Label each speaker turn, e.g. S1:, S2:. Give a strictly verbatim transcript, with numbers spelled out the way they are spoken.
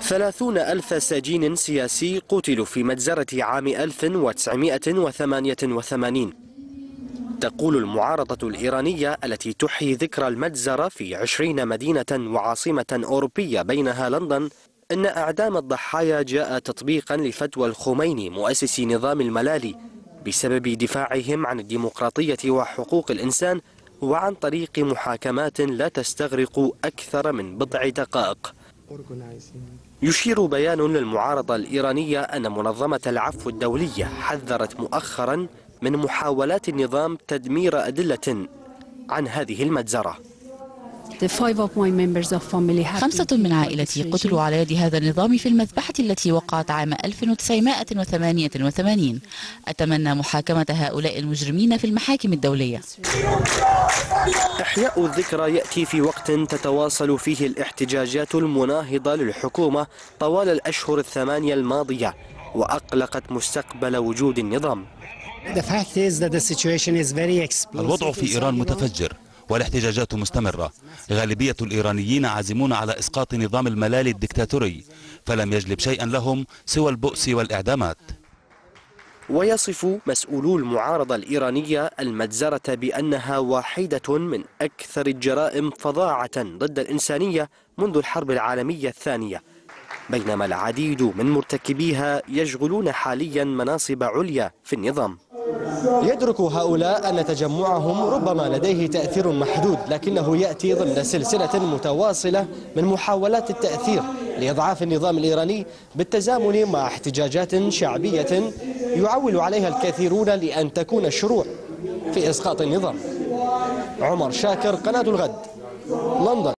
S1: ثلاثون ألف سجين سياسي قتلوا في مجزرة عام ألف وتسعمئة وثمانية وثمانين. تقول المعارضة الإيرانية التي تحيي ذكرى المجزرة في عشرين مدينة وعاصمة أوروبية بينها لندن أن أعدام الضحايا جاء تطبيقا لفتوى الخميني مؤسس نظام الملالي بسبب دفاعهم عن الديمقراطية وحقوق الإنسان، وعن طريق محاكمات لا تستغرق أكثر من بضع دقائق. يشير بيان للمعارضة الإيرانية أن منظمة العفو الدولية حذرت مؤخرا من محاولات النظام تدمير أدلة عن هذه المجزرة.
S2: خمسة من عائلتي قتلوا على يد هذا النظام في المذبحة التي وقعت عام ألف وتسعمئة وثمانية وثمانين. أتمنى محاكمة هؤلاء المجرمين في المحاكم الدولية.
S1: إحياء الذكرى يأتي في وقت تتواصل فيه الاحتجاجات المناهضة للحكومة طوال الأشهر الثمانية الماضية، وأقلقت مستقبل وجود النظام.
S3: الوضع في إيران متفجر والاحتجاجات مستمرة. غالبية الإيرانيين عازمون على إسقاط نظام الملالي الدكتاتوري، فلم يجلب شيئا لهم سوى البؤس والإعدامات.
S1: ويصف مسؤولو المعارضة الإيرانية المجزرة بأنها واحدة من أكثر الجرائم فظاعة ضد الإنسانية منذ الحرب العالمية الثانية، بينما العديد من مرتكبيها يشغلون حاليا مناصب عليا في النظام. يدرك هؤلاء أن تجمعهم ربما لديه تأثير محدود، لكنه يأتي ضمن سلسلة متواصلة من محاولات التأثير لإضعاف النظام الإيراني بالتزامن مع احتجاجات شعبية يعول عليها الكثيرون لأن تكون الشروع في إسقاط النظام. عمر شاكر، قناة الغد، لندن.